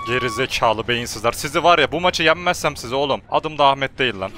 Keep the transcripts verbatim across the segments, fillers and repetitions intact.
Gerizekalı beyinsizler. Sizi var ya, bu maçı yenmezsem size oğlum. Adım da Ahmet değil lan.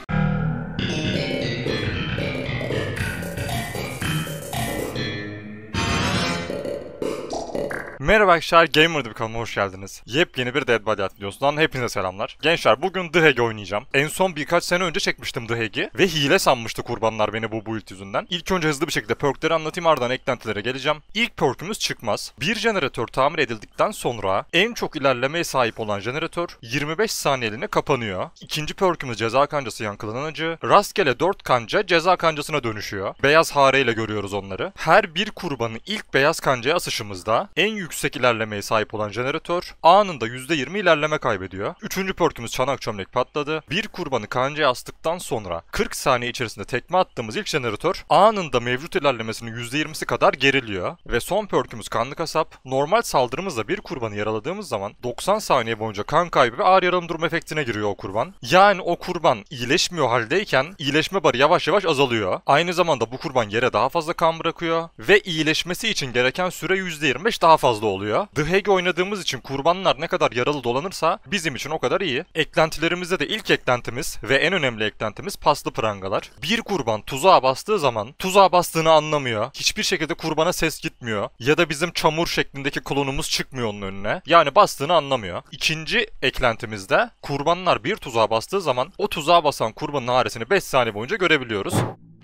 Merhaba arkadaşlar, Gamer'da bir kanalıma hoş geldiniz. Yepyeni bir Dead by Daylight videosundan hepinize selamlar. Gençler, bugün The Hague oynayacağım. En son birkaç sene önce çekmiştim The Hague'i ve hile sanmıştı kurbanlar beni bu build yüzünden. İlk önce hızlı bir şekilde perkleri anlatayım, ardından eklentilere geleceğim. İlk perkümüz çıkmaz. Bir jeneratör tamir edildikten sonra en çok ilerlemeye sahip olan jeneratör yirmi beş saniyeliğine kapanıyor. İkinci perkümüz ceza kancası yankılanıcı. Rastgele dört kanca ceza kancasına dönüşüyor. Beyaz hareyle görüyoruz onları. Her bir kurbanı ilk beyaz kancaya asışımızda en yüksek yüksek ilerlemeye sahip olan jeneratör anında yüzde yirmi ilerleme kaybediyor. Üçüncü perkümüz çanak çömlek patladı. Bir kurbanı kancaya astıktan sonra kırk saniye içerisinde tekme attığımız ilk jeneratör anında mevcut ilerlemesinin yüzde yirmisi kadar geriliyor. Ve son perkümüz kanlı kasap. Normal saldırımızla bir kurbanı yaraladığımız zaman doksan saniye boyunca kan kaybı ve ağır yaralanma durum efektine giriyor o kurban. Yani o kurban iyileşmiyor haldeyken iyileşme barı yavaş yavaş azalıyor. Aynı zamanda bu kurban yere daha fazla kan bırakıyor ve iyileşmesi için gereken süre yüzde yirmi beş daha fazla oluyor. The Hague oynadığımız için kurbanlar ne kadar yaralı dolanırsa bizim için o kadar iyi. Eklentilerimizde de ilk eklentimiz ve en önemli eklentimiz paslı prangalar. Bir kurban tuzağa bastığı zaman tuzağa bastığını anlamıyor. Hiçbir şekilde kurbana ses gitmiyor. Ya da bizim çamur şeklindeki klonumuz çıkmıyor onun önüne. Yani bastığını anlamıyor. İkinci eklentimizde kurbanlar bir tuzağa bastığı zaman o tuzağa basan kurbanın haresini beş saniye boyunca görebiliyoruz.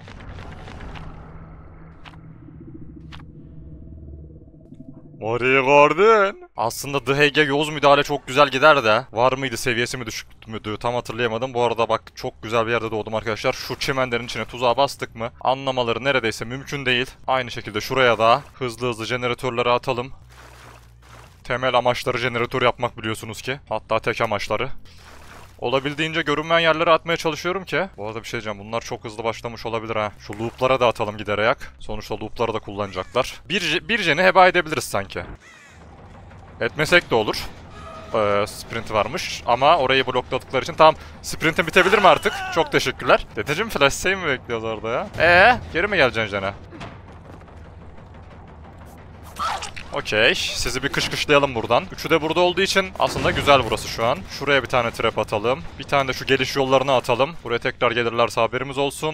Mori'yi gördün. Aslında The Hague'e yoz müdahale çok güzel gider de. Var mıydı, seviyesi mi düşük müydü tam hatırlayamadım. Bu arada bak, çok güzel bir yerde doğdum arkadaşlar. Şu çimenlerin içine tuzağa bastık mı anlamaları neredeyse mümkün değil. Aynı şekilde şuraya da hızlı hızlı jeneratörleri atalım. Temel amaçları jeneratör yapmak biliyorsunuz ki. Hatta tek amaçları. Olabildiğince görünmeyen yerlere atmaya çalışıyorum ki. Bu arada bir şey diyeceğim, bunlar çok hızlı başlamış olabilir ha. Şu loop'lara da atalım giderek. Sonuçta loop'ları da kullanacaklar. Bir, bir jeni heba edebiliriz sanki. Etmesek de olur. Ee, sprint varmış ama orayı blokladıkları için tamam. Sprintin bitebilir mi artık? Çok teşekkürler. Dedeciğim flash save mi bekliyoruz orada ya? Eee geri mi geleceksin jene? Okey. Sizi bir kışkışlayalım buradan. Üçü de burada olduğu için aslında güzel burası şu an. Şuraya bir tane trap atalım. Bir tane de şu geliş yollarına atalım. Buraya tekrar gelirlerse haberimiz olsun.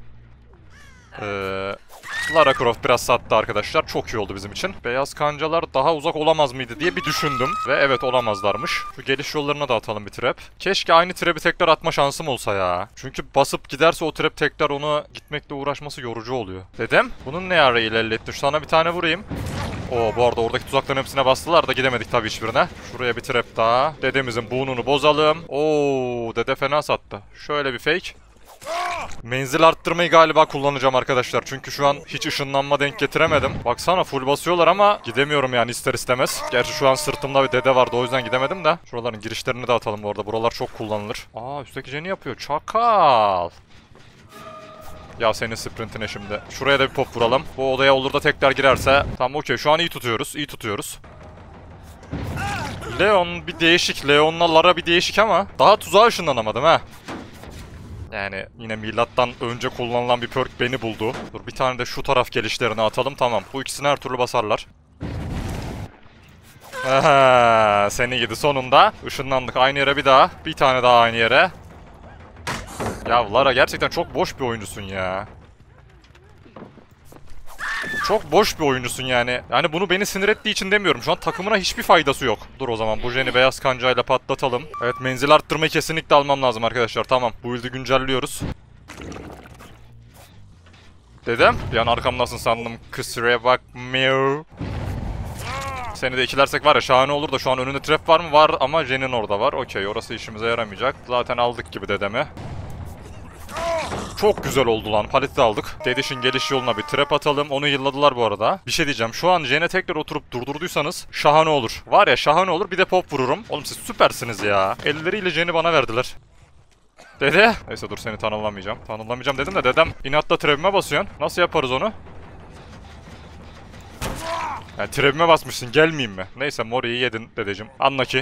Ee, Lara Croft biraz sattı arkadaşlar. Çok iyi oldu bizim için. Beyaz kancalar daha uzak olamaz mıydı diye bir düşündüm. Ve evet, olamazlarmış. Şu geliş yollarına da atalım bir trap. Keşke aynı trap'i tekrar atma şansım olsa ya. Çünkü basıp giderse o trap tekrar onu gitmekle uğraşması yorucu oluyor. Dedem, bunun ne ara ilerlettin? Şu sana bir tane vurayım. Oo, bu arada oradaki tuzakların hepsine bastılar da gidemedik tabii hiçbirine. Şuraya bir trap daha. Dedemizin burnunu bozalım. Oo, dede fena sattı. Şöyle bir fake. Menzil arttırmayı galiba kullanacağım arkadaşlar. Çünkü şu an hiç ışınlanma denk getiremedim. Baksana full basıyorlar ama gidemiyorum yani ister istemez. Gerçi şu an sırtımda bir dede vardı, o yüzden gidemedim de. Şuraların girişlerini de atalım bu arada. Buralar çok kullanılır. Aa, üstteki jeni yapıyor. Çakal. Ya senin sprintine şimdi. Şuraya da bir pop vuralım. Bu odaya olur da tekrar girerse. Tamam, okey. Şu an iyi tutuyoruz. İyi tutuyoruz. Leon bir değişik. Leon'la Lara bir değişik ama daha tuzağa ışınlanamadım ha. Yani yine milattan önce kullanılan bir perk beni buldu. Dur, bir tane de şu taraf gelişlerini atalım. Tamam. Bu ikisini her türlü basarlar. Aha, seni gidi sonunda. Işınlandık aynı yere bir daha. Bir tane daha aynı yere. Ya Lara gerçekten çok boş bir oyuncusun ya. Çok boş bir oyuncusun yani. Yani bunu beni sinir ettiği için demiyorum. Şu an takımına hiçbir faydası yok. Dur o zaman bu jeni beyaz kancayla patlatalım. Evet, menzil arttırmayı kesinlikle almam lazım arkadaşlar. Tamam, bu build'i güncelliyoruz. Dedem, bir an arkamdasın sandım. Kusura bakmıyor. Seni de ikilersek var ya şahane olur da şu an önünde trap var mı? Var ama jenin orada var. Okey, orası işimize yaramayacak. Zaten aldık gibi dedemi. Çok güzel oldu lan. Paleti aldık. Dediş'in geliş yoluna bir trap atalım. Onu yılladılar bu arada. Bir şey diyeceğim. Şu an jene tekrar oturup durdurduysanız şahane olur. Var ya şahane olur. Bir de pop vururum. Oğlum siz süpersiniz ya. Elleriyle jeni bana verdiler. Dede. Neyse dur, seni tanımlamayacağım. Tanımlamayacağım dedim de dedem inatla trap'ime basıyorsun. Nasıl yaparız onu? Yani trap'ime basmışsın, gelmeyeyim mi? Neyse, Mori'yi yedin dedeciğim. Anla ki.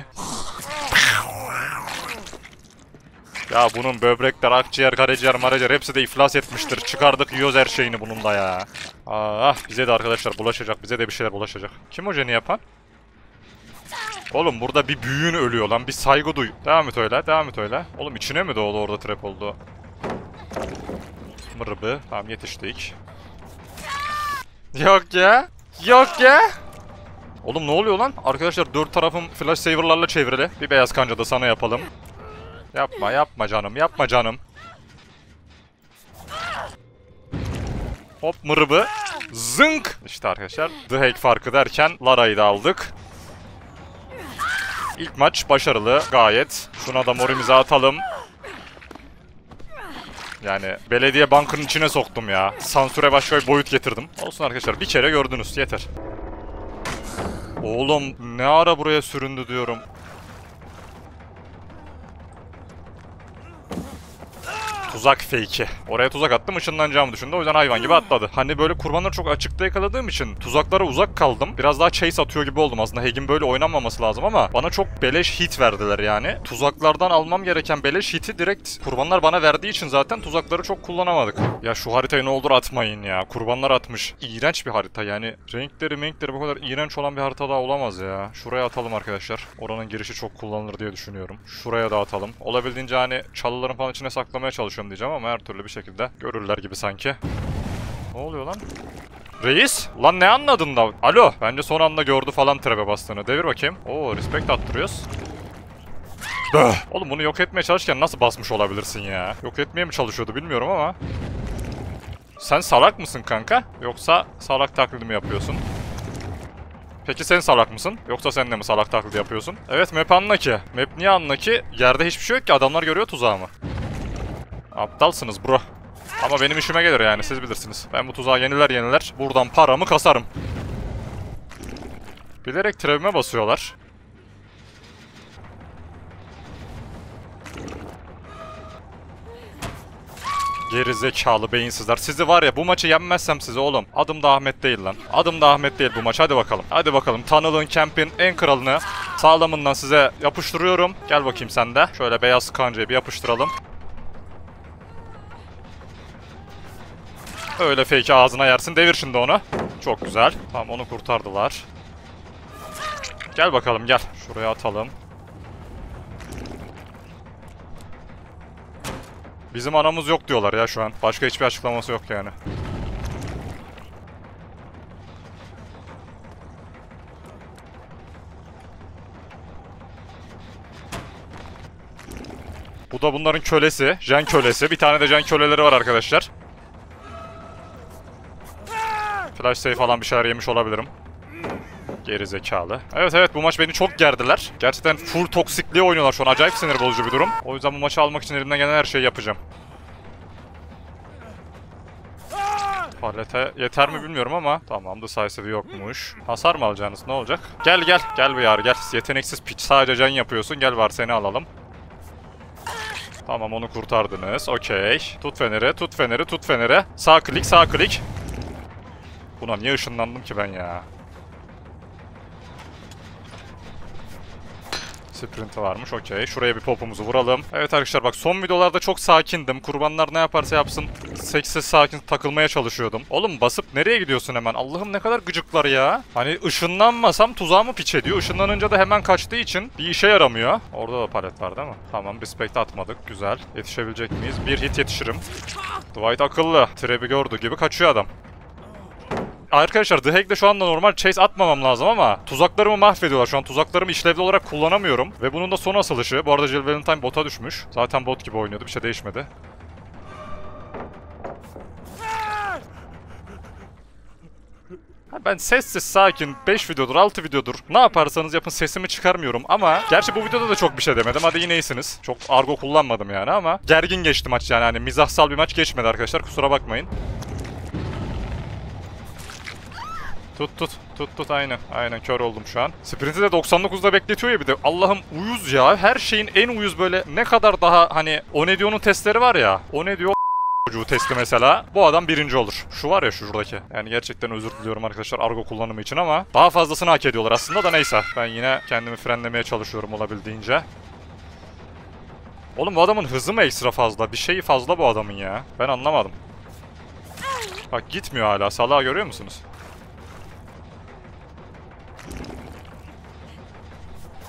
Ya bunun böbrekler, akciğer, karaciğer, maraciğer hepsi de iflas etmiştir. Çıkardık yiyoruz her şeyini bunun da ya. Ah, bize de arkadaşlar bulaşacak. Bize de bir şeyler bulaşacak. Kim o jeni yapan? Oğlum burada bir büyüğün ölüyor lan. Bir saygı duy. Devam et öyle. Devam et öyle. Oğlum içine mi doğdu orada trap oldu? Mırıbı. Tamam yetiştik. Yok ya. Yok ya. Oğlum ne oluyor lan? Arkadaşlar dört tarafım flash saver'larla çevrili. Bir beyaz kanca da sana yapalım. Yapma yapma canım. Yapma canım. Hop mırıbı. Zınk. İşte arkadaşlar The Hague farkı derken Lara'yı da aldık. İlk maç başarılı gayet. Şuna da morimize atalım. Yani belediye bankının içine soktum ya. Sansüre başka bir boyut getirdim. Olsun arkadaşlar bir kere gördünüz yeter. Oğlum ne ara buraya süründü diyorum. Tuzak fake'i. Oraya tuzak attım ışınlanacağımı düşündü. O yüzden hayvan gibi atladı. Hani böyle kurbanları çok açıkta yakaladığım için tuzaklara uzak kaldım. Biraz daha chase atıyor gibi oldum aslında. Hague'in böyle oynanmaması lazım ama bana çok beleş hit verdiler yani. Tuzaklardan almam gereken beleş hiti direkt kurbanlar bana verdiği için zaten tuzakları çok kullanamadık. Ya şu haritayı ne olur atmayın ya. Kurbanlar atmış. İğrenç bir harita yani. Renkleri renkleri bu kadar iğrenç olan bir harita daha olamaz ya. Şuraya atalım arkadaşlar. Oranın girişi çok kullanılır diye düşünüyorum. Şuraya da atalım. Olabildiğince hani çalıların falan içine saklamaya çalışıyorum diyeceğim ama her türlü bir şekilde görürler gibi sanki. Ne oluyor lan? Reis? Lan ne anladın da? Alo? Bence son anda gördü falan trap'e bastığını. Devir bakayım. Oo respect attırıyoruz. Böh. Oğlum bunu yok etmeye çalışırken nasıl basmış olabilirsin ya? Yok etmeye mi çalışıyordu bilmiyorum ama. Sen salak mısın kanka? Yoksa salak taklidi mi yapıyorsun? Peki sen salak mısın? Yoksa sen de mi salak taklidi yapıyorsun? Evet map unlucky. Map niye unlucky? Yerde hiçbir şey yok ki adamlar görüyor tuzağımı. Aptalsınız bro. Ama benim işime gelir yani siz bilirsiniz. Ben bu tuzağı yeniler yeniler buradan paramı kasarım. Bilerek trap'ime basıyorlar. Geri zekalı beyinsizler. Sizi var ya bu maçı yenmezsem size oğlum. Adım da Ahmet değil lan. Adım da Ahmet değil bu maç. Hadi bakalım. Hadi bakalım. Tunnel'ın camp'in en kralını sağlamından size yapıştırıyorum. Gel bakayım sen de. Şöyle beyaz kancayı bir yapıştıralım. Öyle fake ağzına yersin. Devir şimdi onu. Çok güzel. Tamam onu kurtardılar. Gel bakalım gel. Şuraya atalım. Bizim anamız yok diyorlar ya şu an. Başka hiçbir açıklaması yok yani. Bu da bunların kölesi. Jen kölesi. Bir tane de jen köleleri var arkadaşlar. Flash save falan bir şeyler yemiş olabilirim. Geri zekalı. Evet evet bu maç beni çok gerdiler. Gerçekten full toksikliğe oynuyorlar şu an. Acayip sinir bozucu bir durum. O yüzden bu maçı almak için elimden gelen her şeyi yapacağım. Palete yeter mi bilmiyorum ama. Tamam decisive yokmuş. Hasar mı alacaksınız ne olacak? Gel gel. Gel bir yar gel. Yeteneksiz piç. Sadece can yapıyorsun. Gel var seni alalım. Tamam onu kurtardınız. Okey. Tut feneri tut feneri tut feneri. Sağ klik sağ klik. Buna niye ışınlandım ki ben ya? Sprint varmış okey. Şuraya bir popumuzu vuralım. Evet arkadaşlar bak son videolarda çok sakindim. Kurbanlar ne yaparsa yapsın. Seksiz sakin takılmaya çalışıyordum. Oğlum basıp nereye gidiyorsun hemen? Allah'ım ne kadar gıcıklar ya. Hani ışınlanmasam tuzağımı piç ediyor. Işınlanınca da hemen kaçtığı için bir işe yaramıyor. Orada da palet var değil mi? Tamam respect atmadık. Güzel. Yetişebilecek miyiz? Bir hit yetişirim. Dwight akıllı. Trap'i gördüğü gibi kaçıyor adam. Arkadaşlar The Hague'de şu anda normal chase atmamam lazım ama tuzaklarımı mahvediyorlar. Şu an tuzaklarımı işlevli olarak kullanamıyorum. Ve bunun da son asılışı. Bu arada Jill Valentine bota düşmüş. Zaten bot gibi oynuyordu. Bir şey değişmedi. Ben sessiz sakin beş videodur altı videodur ne yaparsanız yapın sesimi çıkarmıyorum ama gerçi bu videoda da çok bir şey demedim hadi yine iyisiniz. Çok argo kullanmadım yani ama gergin geçti maç yani hani mizahsal bir maç geçmedi arkadaşlar kusura bakmayın. Tut tut tut tut aynen aynen kör oldum şu an. Sprint'i de doksan dokuzda bekletiyor ya bir de Allah'ım uyuz ya her şeyin en uyuz böyle ne kadar daha hani Onedio'nun testleri var ya Onedio çocuğu testi mesela bu adam birinci olur. Şu var ya şuradaki yani gerçekten özür diliyorum arkadaşlar argo kullanımı için ama daha fazlasını hak ediyorlar aslında da neyse. Ben yine kendimi frenlemeye çalışıyorum olabildiğince. Oğlum bu adamın hızı mı ekstra fazla bir şeyi fazla bu adamın ya ben anlamadım. Bak gitmiyor hala salağı görüyor musunuz?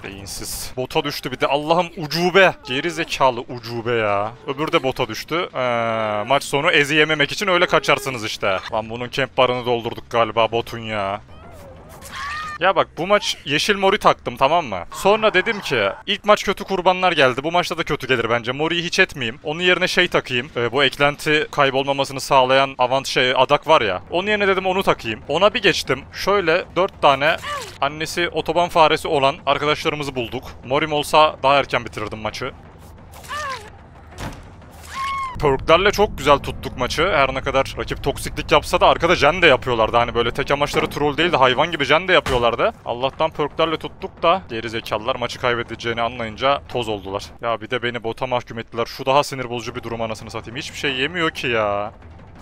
Beyinsiz. Bota düştü bir de. Allah'ım ucube. Geri zekalı ucube ya. Öbürü de bota düştü. Ee, maç sonu ezi yememek için öyle kaçarsınız işte. Lan bunun camp barını doldurduk galiba botun ya. Ya bak bu maç yeşil mori taktım, tamam mı? Sonra dedim ki ilk maç kötü kurbanlar geldi. Bu maçta da kötü gelir bence. Mori'yi hiç etmeyeyim. Onun yerine şey takayım. Ee, bu eklenti kaybolmamasını sağlayan avant şey adak var ya. Onun yerine dedim onu takayım. Ona bir geçtim. Şöyle dört tane annesi otoban faresi olan arkadaşlarımızı bulduk. Mori'm olsa daha erken bitirirdim maçı. Perk'lerle çok güzel tuttuk maçı. Her ne kadar rakip toksiklik yapsa da arkada jen de yapıyorlardı. Hani böyle tek amaçları troll değil de hayvan gibi jen de yapıyorlardı. Allah'tan perk'lerle tuttuk da geri zekalılar maçı kaybedeceğini anlayınca toz oldular. Ya bir de beni bota mahkum ettiler. Şu daha sinir bozucu bir durum anasını satayım. Hiçbir şey yemiyor ki ya.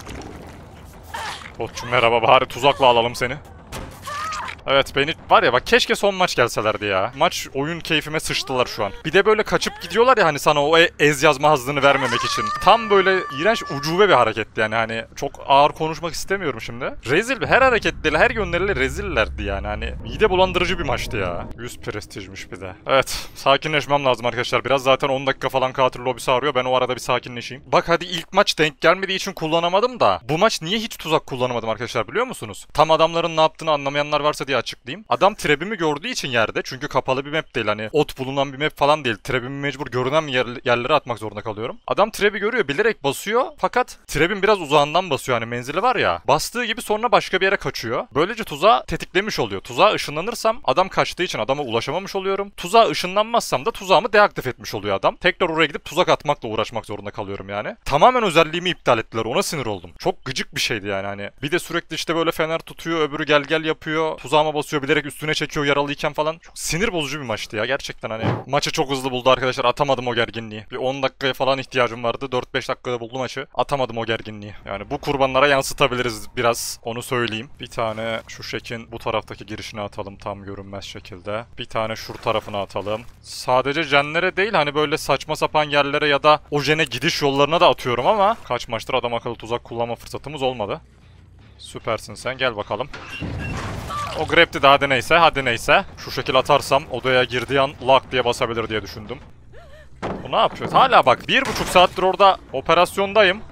Botçum merhaba, bari tuzakla alalım seni. Evet beni var ya bak keşke son maç gelselerdi ya. Maç oyun keyfime sıçtılar şu an. Bir de böyle kaçıp gidiyorlar ya hani sana o e ez yazma hazzını vermemek için. Tam böyle iğrenç ucube bir hareketti yani hani çok ağır konuşmak istemiyorum şimdi. Rezil bir her hareketleriyle her yönleriyle rezillerdi yani hani mide bulandırıcı bir maçtı ya. yüz prestijmiş bir de. Evet sakinleşmem lazım arkadaşlar biraz zaten on dakika falan katil lobisi arıyor ben o arada bir sakinleşeyim. Bak hadi ilk maç denk gelmediği için kullanamadım da bu maç niye hiç tuzak kullanamadım arkadaşlar biliyor musunuz? Tam adamların ne yaptığını anlamayanlar varsa diye açıklayayım. Adam trebimi gördüğü için yerde çünkü kapalı bir map değil hani ot bulunan bir map falan değil. Trebimi mecbur görünen yer, yerlere atmak zorunda kalıyorum. Adam trebi görüyor bilerek basıyor fakat trebin biraz uzağından basıyor hani menzili var ya. Bastığı gibi sonra başka bir yere kaçıyor. Böylece tuzağı tetiklemiş oluyor. Tuzağa ışınlanırsam adam kaçtığı için adama ulaşamamış oluyorum. Tuzağa ışınlanmazsam da tuzağımı deaktif etmiş oluyor adam. Tekrar oraya gidip tuzak atmakla uğraşmak zorunda kalıyorum yani. Tamamen özelliğimi iptal ettiler. Ona sinir oldum. Çok gıcık bir şeydi yani hani. Bir de sürekli işte böyle fener tutuyor, öbürü gel gel yapıyor. Tuzağıma basıyor, bilerek üstüne çekiyor yaralıyken falan. Çok sinir bozucu bir maçtı ya gerçekten hani. Maçı çok hızlı buldu arkadaşlar. Atamadım o gerginliği. Bir on dakikaya falan ihtiyacım vardı. dört beş dakikada buldu maçı. Atamadım o gerginliği. Yani bu kurbanlara yansıtabiliriz biraz. Onu söyleyeyim. Bir tane şu şekin bu taraftaki girişine atalım tam görünmez şekilde. Bir tane şu tarafına atalım. Sadece jenlere değil hani böyle saçma sapan yerlere ya da o jene gidiş yollarına da atıyorum ama kaç maçtır adam akıllı tuzak kullanma fırsatımız olmadı. Süpersin sen, gel bakalım. O grab'ti de hadi neyse hadi neyse. Şu şekil atarsam odaya girdiği an lock diye basabilir diye düşündüm. Bu ne yapıyor? Hala bak bir buçuk saattir orada operasyondayım.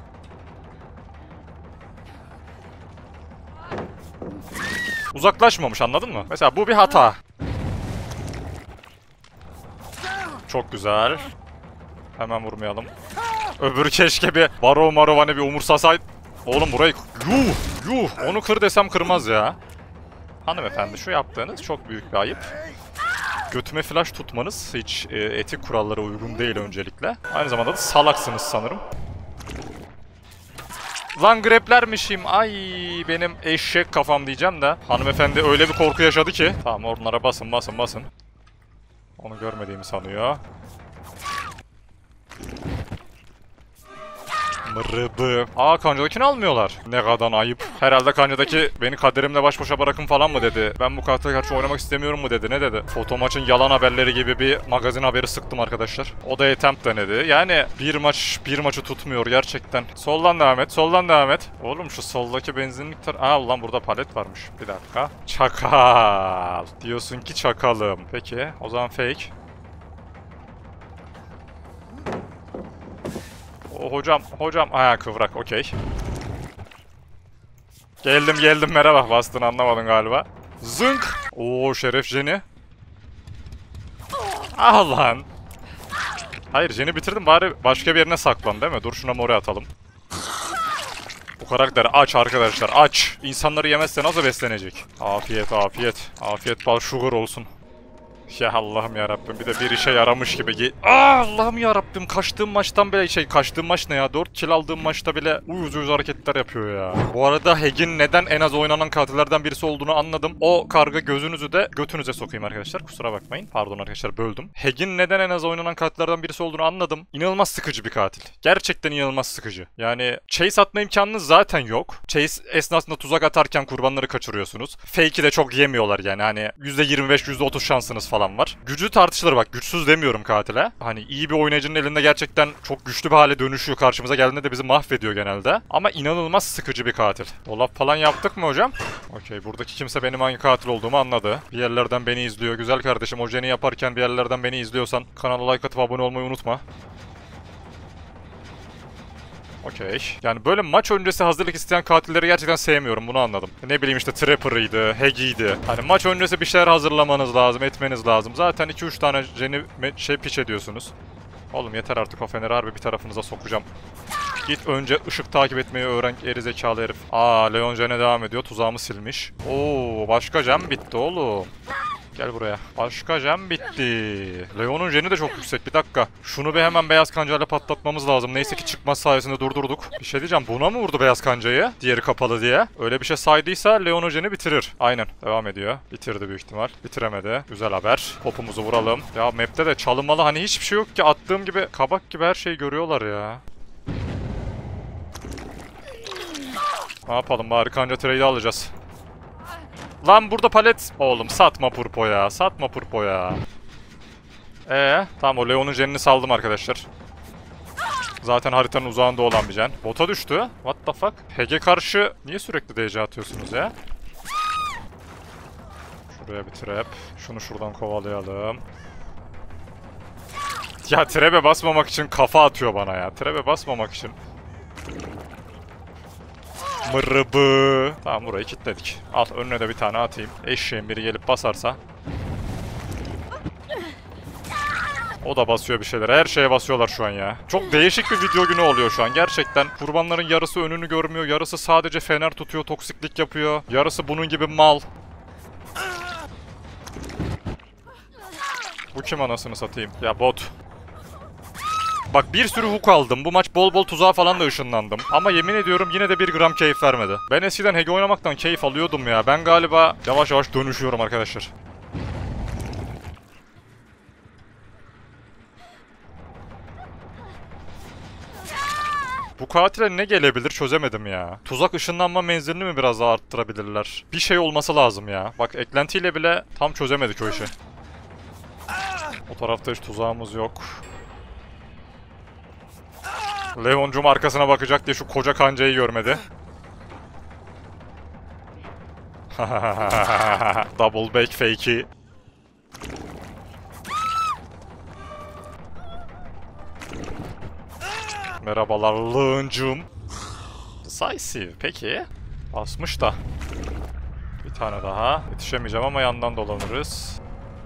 Uzaklaşmamış, anladın mı? Mesela bu bir hata. Çok güzel. Hemen vurmayalım. Öbürü keşke bir baro maro hani bir umursasaydı. Oğlum burayı yuh yuh onu kır desem kırmaz ya. Hanımefendi şu yaptığınız çok büyük bir ayıp. Götüme flash tutmanız hiç e, etik kurallara uygun değil öncelikle. Aynı zamanda da salaksınız sanırım. Lan greplermişim. Ay benim eşek kafam diyeceğim de. Hanımefendi öyle bir korku yaşadı ki. Tamam onlara basın basın basın. Onu görmediğimi sanıyor. Mırıbı. Aa kancadakini almıyorlar. Ne kadar ayıp. Herhalde kancadaki beni kaderimle baş başa bırakın falan mı dedi. Ben bu karta karşı oynamak istemiyorum mu dedi. Ne dedi? Foto maçın yalan haberleri gibi bir magazin haberi sıktım arkadaşlar. O da attempt denedi. Yani bir maç bir maçı tutmuyor gerçekten. Soldan devam et. Soldan devam et. Oğlum şu soldaki benzinlik tar... Aa ulan burada palet varmış. Bir dakika. Çakal. Diyorsun ki çakalım. Peki o zaman fake. O, hocam, hocam. Aa kıvrak, okey. Geldim, geldim, merhaba. Bastığını anlamadın galiba. Zınk. Oo şeref Jen'i. Ah lan. Hayır Jen'i bitirdim, bari başka bir yerine saklan değil mi? Dur şuna mori atalım. Bu karakter aç arkadaşlar, aç. İnsanları yemezse nasıl beslenecek? Afiyet, afiyet. Afiyet bal sugar olsun. Ya Allah'ım ya Rabbim, bir de bir işe yaramış gibi. Aa Allah'ım ya Rabbim, kaçtığım maçtan bile şey kaçtığım maç ne ya? dört kill aldığım maçta bile uyuz uyuz hareketler yapıyor ya. Bu arada Heg'in neden en az oynanan katillerden birisi olduğunu anladım. O karga gözünüzü de götünüze sokayım arkadaşlar. Kusura bakmayın. Pardon arkadaşlar, böldüm. Heg'in neden en az oynanan katillerden birisi olduğunu anladım. İnanılmaz sıkıcı bir katil. Gerçekten inanılmaz sıkıcı. Yani chase atma imkanınız zaten yok. Chase esnasında tuzak atarken kurbanları kaçırıyorsunuz. Fake'i de çok yemiyorlar yani. Hani yüzde yirmi beş yüzde otuz şansınız falan falan var. Gücü tartışılır bak. Güçsüz demiyorum katile. Hani iyi bir oynayıcının elinde gerçekten çok güçlü bir hale dönüşüyor. Karşımıza geldiğinde de bizi mahvediyor genelde. Ama inanılmaz sıkıcı bir katil. Dolap falan yaptık mı hocam? Okey, buradaki kimse benim hangi katil olduğumu anladı. Bir yerlerden beni izliyor. Güzel kardeşim, ojeni yaparken bir yerlerden beni izliyorsan kanala like atıp abone olmayı unutma. Okey. Yani böyle maç öncesi hazırlık isteyen katilleri gerçekten sevmiyorum, bunu anladım. Ne bileyim işte Trapper'ıydı, Haggy'ydi. Hani maç öncesi bir şeyler hazırlamanız lazım, etmeniz lazım. Zaten iki üç tane jeni şey piç ediyorsunuz. Oğlum yeter artık, o feneri harbi bir tarafınıza sokacağım. Git önce ışık takip etmeyi öğren geri zekalı herif. Aa, Leon jene devam ediyor, tuzağımı silmiş. Oo, başka jam bitti oğlum. Gel buraya. Başka jam bitti. Leon'un jeni de çok yüksek. Bir dakika. Şunu bir hemen beyaz kancayla patlatmamız lazım. Neyse ki çıkmaz sayesinde durdurduk. Bir şey diyeceğim. Buna mı vurdu beyaz kancayı? Diğeri kapalı diye. Öyle bir şey saydıysa Leon'un jeni bitirir. Aynen. Devam ediyor. Bitirdi büyük ihtimal. Bitiremedi. Güzel haber. Popumuzu vuralım. Ya map'te de çalınmalı hani hiçbir şey yok ki. Attığım gibi kabak gibi her şeyi görüyorlar ya. Ne yapalım, bari kanca trade'i alacağız. Lan burada palet. Oğlum satma purpo ya. Satma purpo ya. Ee, tamam, o Leon'un jenini saldım arkadaşlar. Zaten haritanın uzağında olan bir jen. Bota düştü. What the fuck? Hege karşı niye sürekli D C atıyorsunuz ya? Şuraya bir trap. Şunu şuradan kovalayalım. Ya trap'e basmamak için kafa atıyor bana ya. Trap'e basmamak için. Mırıbı. Tamam, burayı kilitledik. Al, önüne de bir tane atayım. Eşeğin biri gelip basarsa. O da basıyor bir şeyler. Her şeye basıyorlar şu an ya. Çok değişik bir video günü oluyor şu an. Gerçekten kurbanların yarısı önünü görmüyor. Yarısı sadece fener tutuyor, toksiklik yapıyor. Yarısı bunun gibi mal. Bu kim anasını satayım? Ya bot. Bak, bir sürü hook aldım. Bu maç bol bol tuzağa falan da ışınlandım. Ama yemin ediyorum yine de bir gram keyif vermedi. Ben eskiden Hege oynamaktan keyif alıyordum ya. Ben galiba yavaş yavaş dönüşüyorum arkadaşlar. Bu katile ne gelebilir çözemedim ya. Tuzak ışınlanma menzilini mi biraz daha arttırabilirler? Bir şey olması lazım ya. Bak, eklentiyle bile tam çözemedik o işi. O tarafta hiç tuzağımız yok. Leoncum arkasına bakacak diye şu koca kancayı görmedi. Double back fake'i. Merhabalar Leoncum. Decisive peki. Basmış da. Bir tane daha. Yetişemeyeceğim ama yandan dolanırız.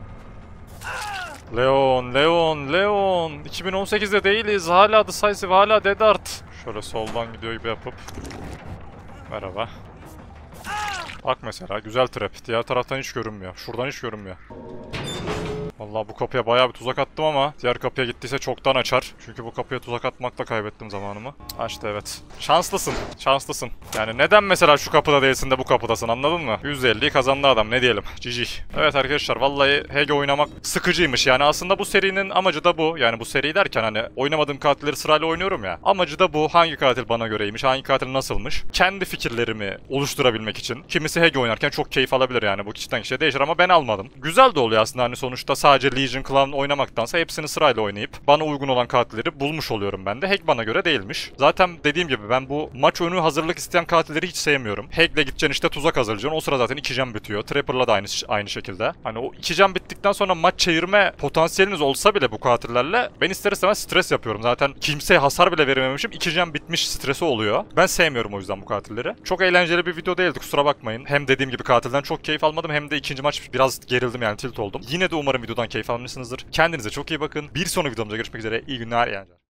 Leon, Leon, Leon. iki bin on sekizde değiliz. Hala Decisive, hala Dead Art. Şöyle soldan gidiyor gibi yapıp. Merhaba. Bak mesela, güzel trap. Diğer taraftan hiç görünmüyor. Şuradan hiç görünmüyor. Vallahi bu kapıya bayağı bir tuzak attım ama diğer kapıya gittiyse çoktan açar. Çünkü bu kapıya tuzak atmakla kaybettim zamanımı. Açtı, evet. Şanslısın. Şanslısın. Yani neden mesela şu kapıda değilsin de bu kapıdasın, anladın mı? yüz elliyi kazandı adam, ne diyelim. G G. Evet arkadaşlar, vallahi Hege oynamak sıkıcıymış. Yani aslında bu serinin amacı da bu. Yani bu seri derken hani oynamadığım katilleri sırayla oynuyorum ya. Amacı da bu. Hangi katil bana göreymiş, hangi katil nasılmış. Kendi fikirlerimi oluşturabilmek için. Kimisi Hege oynarken çok keyif alabilir yani. Bu kişiden kişiye değişir ama ben almadım. Güzel de oluyor aslında, hani sonuçta sadece Legion Clown oynamaktansa hepsini sırayla oynayıp bana uygun olan katilleri bulmuş oluyorum ben de. Hack bana göre değilmiş. Zaten dediğim gibi ben bu maç önü hazırlık isteyen katilleri hiç sevmiyorum. Hack'le gideceksin işte, tuzak hazırlayacaksın. O sıra zaten iki can bitiyor. Trapper'la da aynı aynı şekilde. Hani o iki can bittikten sonra maç çevirme potansiyeliniz olsa bile bu katillerle ben ister istemez stres yapıyorum. Zaten kimseye hasar bile verememişim. iki can bitmiş stresi oluyor. Ben sevmiyorum o yüzden bu katilleri. Çok eğlenceli bir video değildi, kusura bakmayın. Hem dediğim gibi katilden çok keyif almadım, hem de ikinci maç biraz gerildim yani, tilt oldum. Yine de umarım videodan keyif almışsınızdır. Kendinize çok iyi bakın. Bir sonraki videomda görüşmek üzere. İyi günler, iyi eğlenceler.